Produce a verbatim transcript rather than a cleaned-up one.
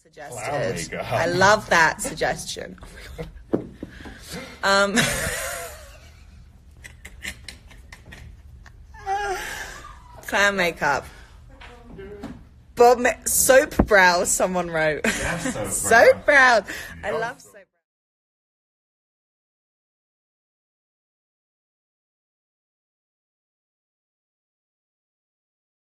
suggested. I love that suggestion. Oh my God. Um, clown makeup. Bob ma- soap brows. Someone wrote. Yes, soap brows. Soap brows. I love.